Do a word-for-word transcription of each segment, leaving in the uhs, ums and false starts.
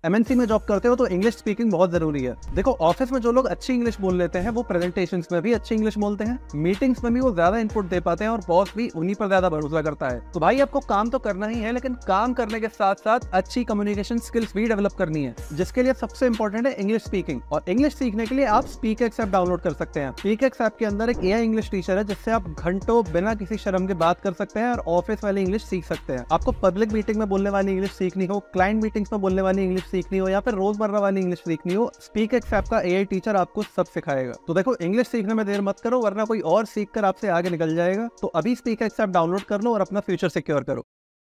MNC में job करते हो तो इंग्लिश स्पीकिंग बहुत जरूरी है। देखो, ऑफिस में जो लोग अच्छी इंग्लिश बोल लेते हैं वो प्रेजेंटेशंस में भी अच्छी इंग्लिश बोलते हैं, मीटिंग्स में भी वो ज्यादा इनपुट दे पाते हैं और बॉस भी उन्हीं पर ज्यादा भरोसा करता है। तो भाई आपको काम तो करना ही है, लेकिन काम करने के साथ साथ अच्छी कम्युनिकेशन स्किल्स भी डेवलप करनी है, जिसके लिए सबसे इंपॉर्टेंट है इंग्लिश स्पीकिंग। और इंग्लिश सीखने के लिए आप स्पीकएक्स ऐप डाउनलोड कर सकते हैं। स्पीकएक्स ऐप के अंदर एक एआई इंग्लिश टीचर है, जिससे आप घंटों बिना किसी शर्म के बात कर सकते हैं और ऑफिस वाली इंग्लिश सीख सकते हैं। आपको पब्लिक मीटिंग में बोलने वाली इंग्लिश सीखनी हो, क्लाइंट मीटिंग्स में बोलने वाली इंग्लिश सीखनी हो या फिर रोजमर्रा वाली इंग्लिश सीखनी हो, स्पीकएक्स ऐप का एआई टीचर आपको सब सिखाएगा। तो देखो, इंग्लिश सीखने में देर मत करो, वरना कोई और सीखकर आपसे आगे निकल जाएगा। तो अभी स्पीकएक्स ऐप डाउनलोड कर लो और अपना फ्यूचर सिक्योर करो।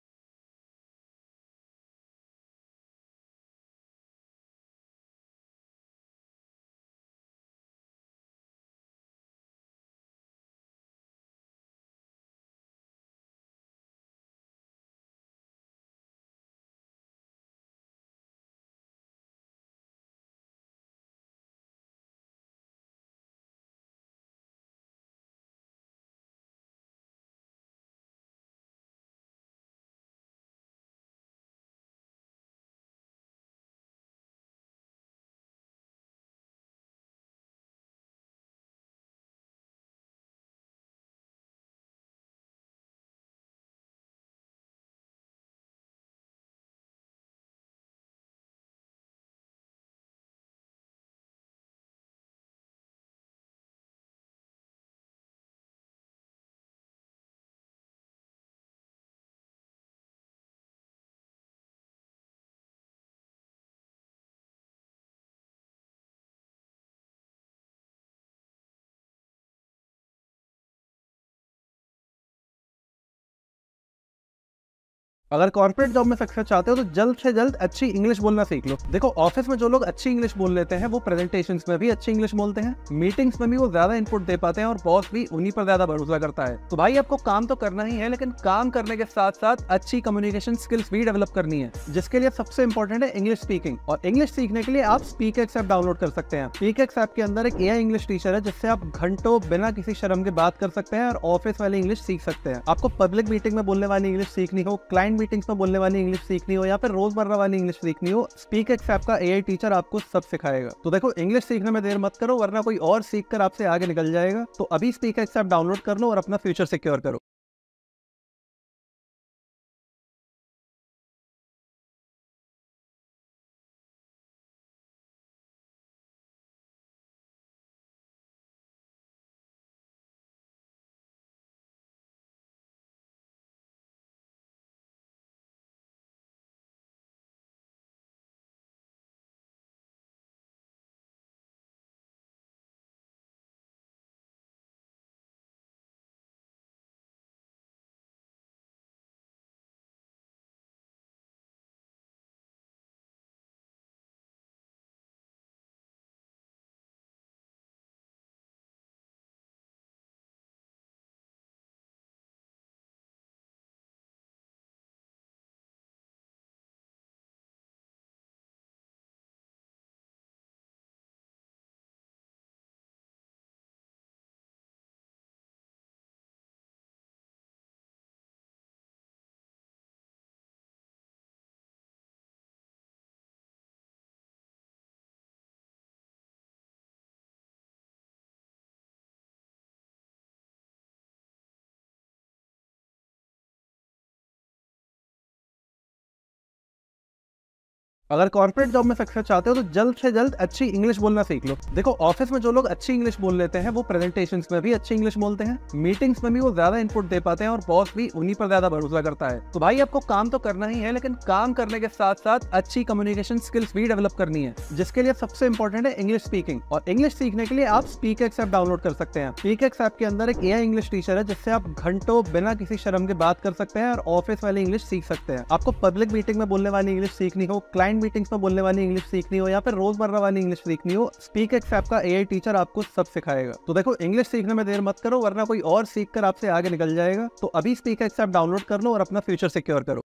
अगर कॉर्पोरेट जॉब में सक्सेस चाहते हो तो जल्द से जल्द अच्छी इंग्लिश बोलना सीख लो। देखो, ऑफिस में जो लोग अच्छी इंग्लिश बोल लेते हैं वो प्रेजेंटेशंस में भी अच्छी इंग्लिश बोलते हैं, मीटिंग्स में भी वो ज्यादा इनपुट दे पाते हैं और बॉस भी उन्हीं पर ज्यादा भरोसा करता है। तो भाई आपको काम तो करना ही है, लेकिन काम करने के साथ साथ अच्छी कम्युनिकेशन स्किल्स भी डेवलप करनी है, जिसके लिए सबसे इंपॉर्टेंट है इंग्लिश स्पीकिंग। और इंग्लिश सीखने के लिए आप स्पीकएक्स ऐप डाउनलोड कर सकते हैं। स्पीकएक्स ऐप के अंदर एक एआई इंग्लिश टीचर है, जिससे आप घंटों बिना किसी शर्म के बात कर सकते हैं और ऑफिस वाली इंग्लिश सीख सकते हैं। आपको पब्लिक मीटिंग में बोलने वाली इंग्लिश सीखनी हो, क्लाइंट मीटिंग्स में बोलने वाली इंग्लिश सीखनी हो या फिर रोजमर्रा वाली इंग्लिश सीखनी हो, स्पीकएक्स ऐप का एआई टीचर आपको सब सिखाएगा। तो देखो, इंग्लिश सीखने में देर मत करो, वरना कोई और सीखकर आपसे आगे निकल जाएगा। तो अभी स्पीकएक्स ऐप डाउनलोड कर लो और अपना फ्यूचर सिक्योर करो। अगर कॉर्पोरेट जॉब में सक्सेस चाहते हो तो जल्द से जल्द अच्छी इंग्लिश बोलना सीख लो। देखो, ऑफिस में जो लोग अच्छी इंग्लिश बोल लेते हैं वो प्रेजेंटेशंस में भी अच्छी इंग्लिश बोलते हैं, मीटिंग्स में भी वो ज्यादा इनपुट दे पाते हैं और बॉस भी उन्हीं पर ज्यादा भरोसा करता है। तो भाई आपको काम तो करना ही है, लेकिन काम करने के साथ साथ अच्छी कम्युनिकेशन स्किल्स भी डेवलप करनी है, जिसके लिए सबसे इंपॉर्टेंट है इंग्लिश स्पीकिंग। और इंग्लिश सीखने के लिए आप स्पीकएक्स ऐप डाउनलोड कर सकते हैं। स्पीकएक्स ऐप के अंदर एक एआई इंग्लिश टीचर है, जिससे आप घंटों बिना किसी शर्म के बात कर सकते हैं और ऑफिस वाली इंग्लिश सीख सकते हैं। आपको पब्लिक मीटिंग में बोलने वाली इंग्लिश सीखनी हो, क्लाइंट मीटिंग्स में बोलने वाली इंग्लिश सीखनी हो या फिर रोजमर्रा वाली इंग्लिश सीखनी हो, स्पीकएक्स ऐप का एआई टीचर आपको सब सिखाएगा। तो देखो, इंग्लिश सीखने में देर मत करो, वरना कोई और सीखकर आपसे आगे निकल जाएगा। तो अभी स्पीकएक्स ऐप डाउनलोड कर लो और अपना फ्यूचर सिक्योर करो।